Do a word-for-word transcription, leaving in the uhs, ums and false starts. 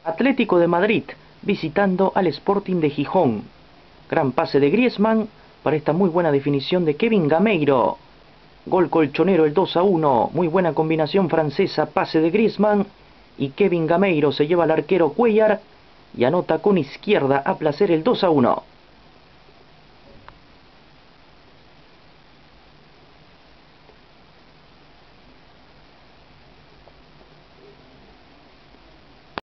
Atlético de Madrid visitando al Sporting de Gijón. Gran pase de Griezmann para esta muy buena definición de Kevin Gameiro. Gol colchonero el dos a uno. Muy buena combinación francesa. Pase de Griezmann y Kevin Gameiro se lleva al arquero Cuellar y anota con izquierda a placer el dos a uno.